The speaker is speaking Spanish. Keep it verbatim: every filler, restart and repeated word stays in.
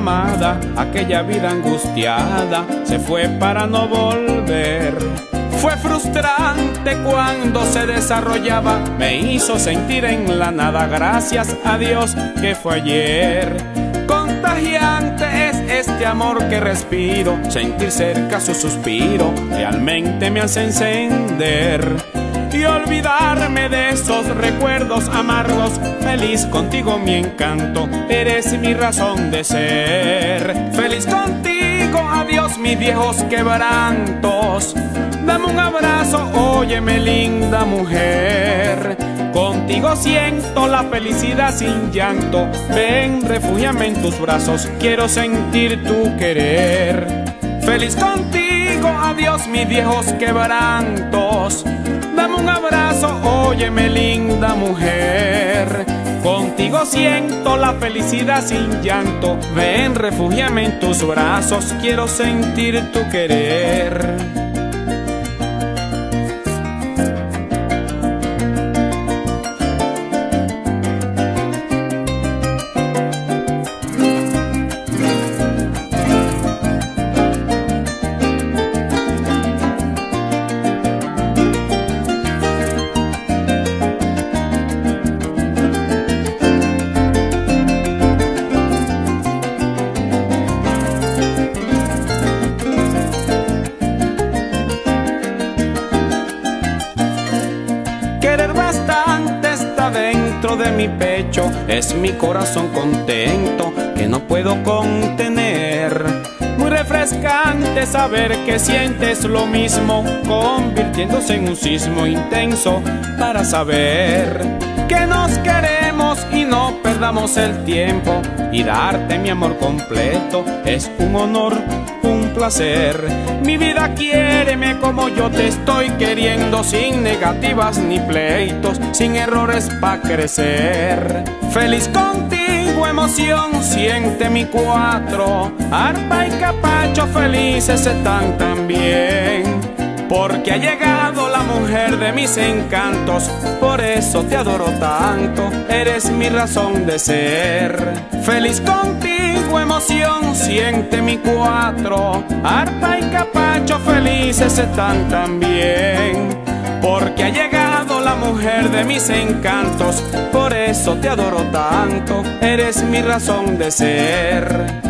amada, aquella vida angustiada se fue para no volver. Fue frustrante cuando se desarrollaba, me hizo sentir en la nada, gracias a Dios que fue ayer. Contagiante es este amor que respiro, sentir cerca su suspiro, realmente me hace encender y olvidarme de esos recuerdos amargos. Feliz contigo mi encanto, eres mi razón de ser. Feliz contigo, adiós mis viejos quebrantos. Dame un abrazo, óyeme linda mujer. Contigo siento la felicidad sin llanto. Ven, refúgiame en tus brazos, quiero sentir tu querer. Feliz contigo, adiós mis viejos quebrantos. Dame un abrazo, óyeme linda mujer. Contigo siento la felicidad sin llanto. Ven, refúgiame en tus brazos, quiero sentir tu querer. Querer bastante está dentro de mi pecho, es mi corazón contento que no puedo contener. Muy refrescante saber que sientes lo mismo, convirtiéndose en un sismo intenso para saber que nos queremos y no perdamos el tiempo. Y darte mi amor completo es un honor, un placer. Mi vida quiéreme como yo te estoy queriendo, sin negativas ni pleitos, sin errores pa' crecer. Feliz contigo, emoción, siente mi cuatro. Arpa y capacho felices están también, porque ha llegado la mujer de mis encantos. Por eso te adoro tanto, eres mi razón de ser. Feliz contigo, emoción, siente mi cuatro. Arpa y capacho felices están también, porque ha llegado la mujer de mis encantos. Por eso te adoro tanto, eres mi razón de ser.